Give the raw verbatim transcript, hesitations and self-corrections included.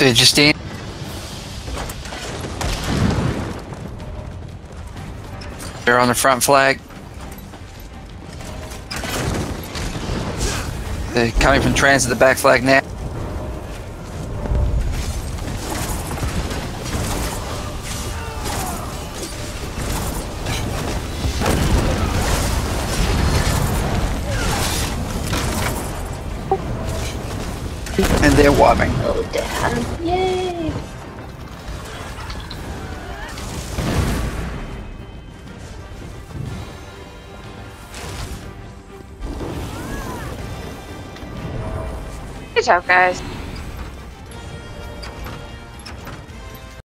They're just in. They're on the front flag. They're coming from transit, the back flag now. And they're wobbing. Oh damn. Yay! Good job, guys.